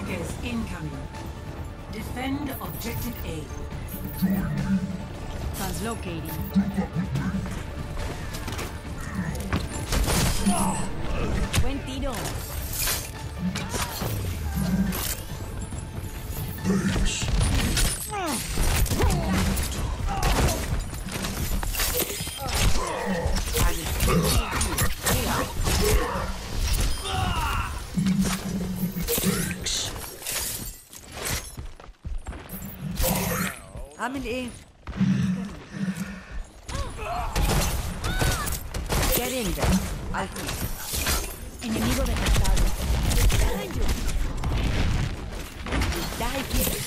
Attackers incoming. Defend objective A. Translocating. Buen tiro. عامل ايه؟ Get in there. I'll keep. Enemigo detectado. Die here.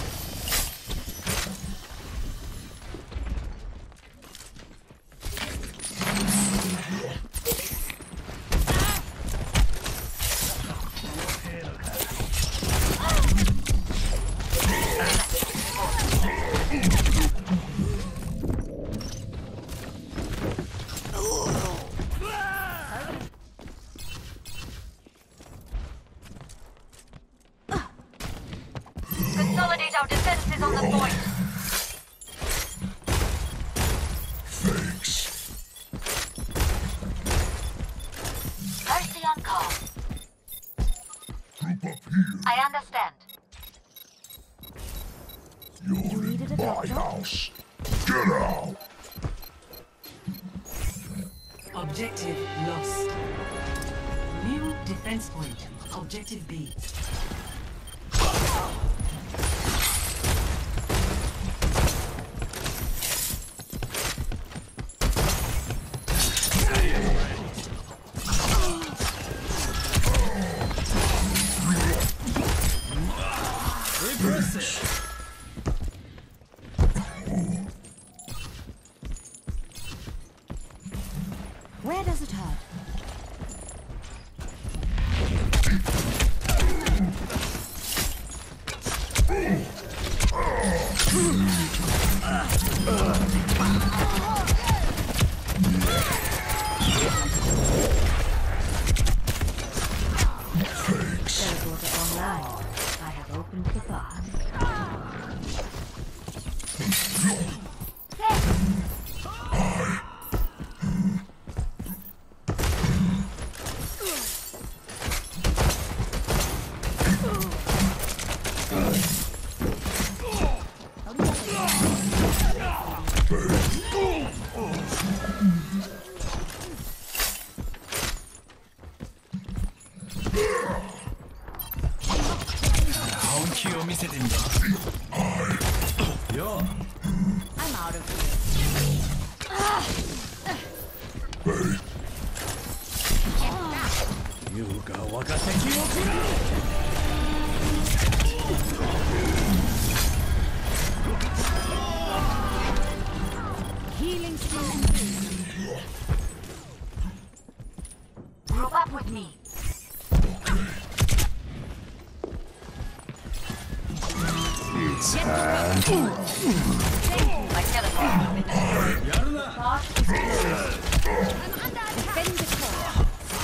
Consolidate our defenses on the point. Thanks. Mercy on call. Group up here. I understand. You're needed a in my doctor? house. Get out. Objective lost. New defense point. Objective B. Where does it hurt? Teleporter online. I have opened the path. I'm out of here. Healing stream. Group up with me. It's time. My teleport. Path is closed. Defend the core.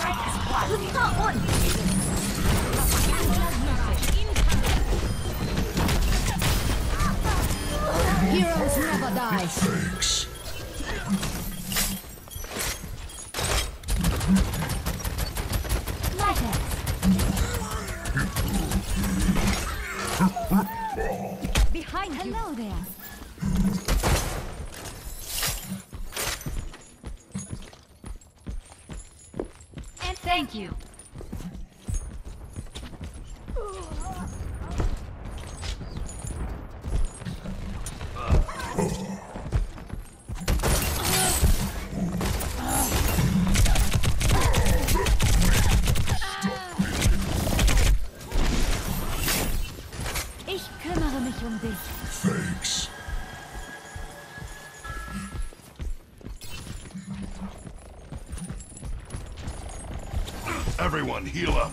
Heroes never die. Thanks. Behind you. Hello there. And thank you. Ich kümmere mich um dich. Thanks. Everyone heal up.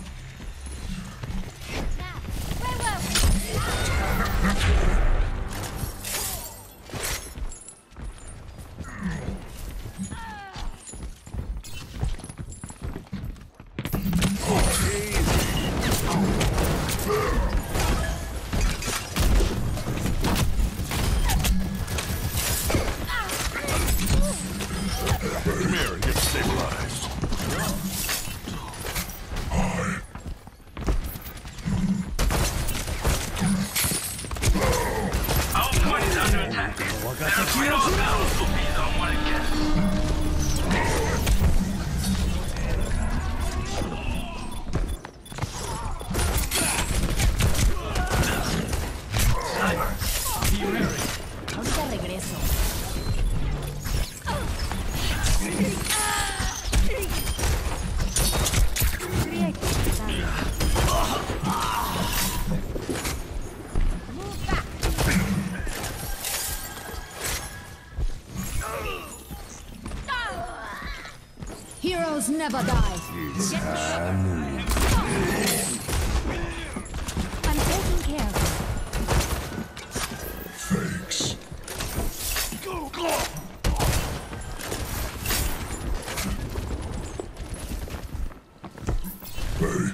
Ahorita regreso. Creía que estaba. Heroes never die. It's time. I'm taking care of Thanks. Hey.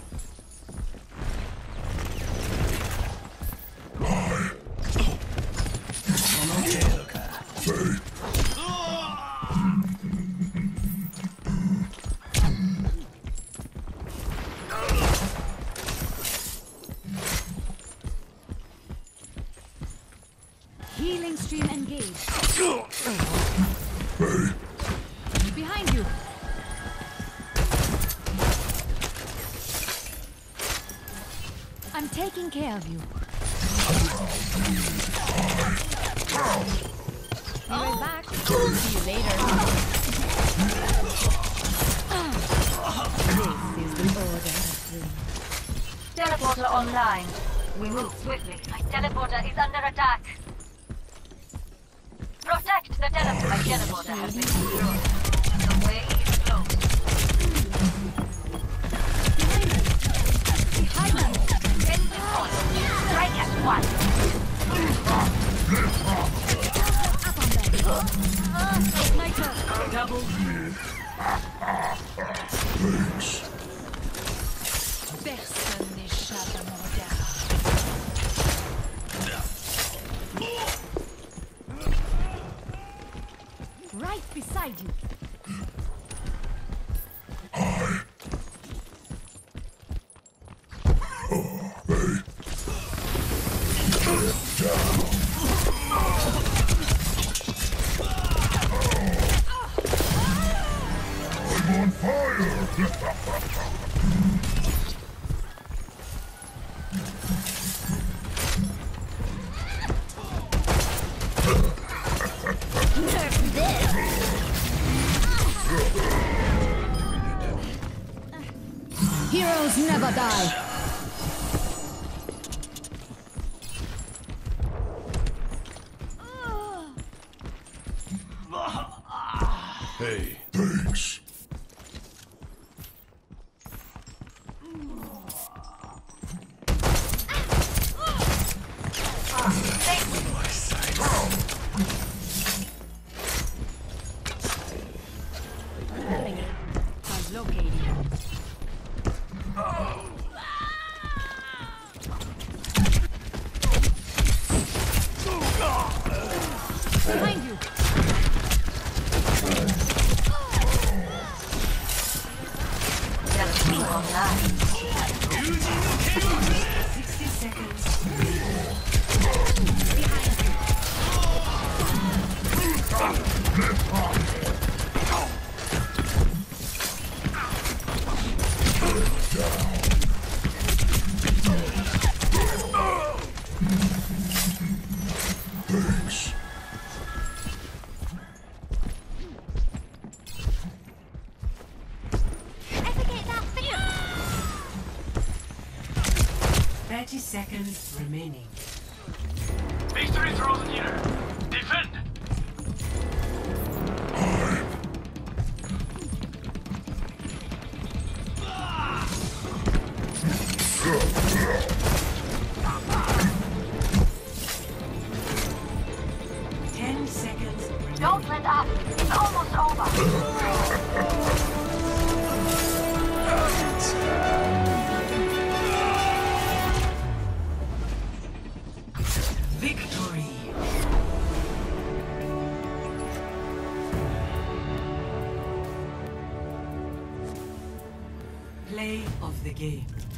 you. Healing stream engaged. Hey. Behind you. I'm taking care of you. Be right back. See you later. This is the order. Teleporter online. We move swiftly. My teleporter is under attack. Protect the teleporter. My teleporter has been destroyed. The way is closed. Behind you. Defense deployed. Strike at once. Up on that. My turn. Double Thanks. Personne n'échappe à mon regard. Right beside you. I'm on fire! Heroes never die. Hey. Thanks. Translocating. Behind you. Teleporter online. 60 seconds. Thanks. 30 seconds remaining. Victory throws near. Defend! Don't let up. It's almost over. Victory. Play of the game.